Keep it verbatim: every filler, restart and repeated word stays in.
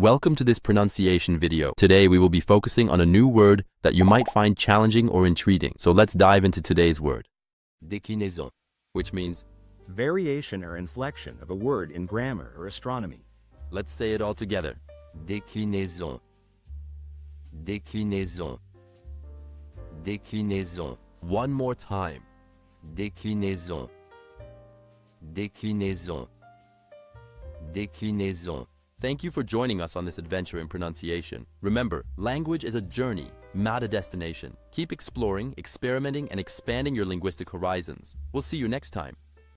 Welcome to this pronunciation video. Today we will be focusing on a new word that you might find challenging or intriguing. So let's dive into today's word. Déclinaison, which means variation or inflection of a word in grammar or astronomy. Let's say it all together. Déclinaison. Déclinaison. Déclinaison. One more time. Déclinaison. Déclinaison. Déclinaison. Thank you for joining us on this adventure in pronunciation. Remember, language is a journey, not a destination. Keep exploring, experimenting, and expanding your linguistic horizons. We'll see you next time.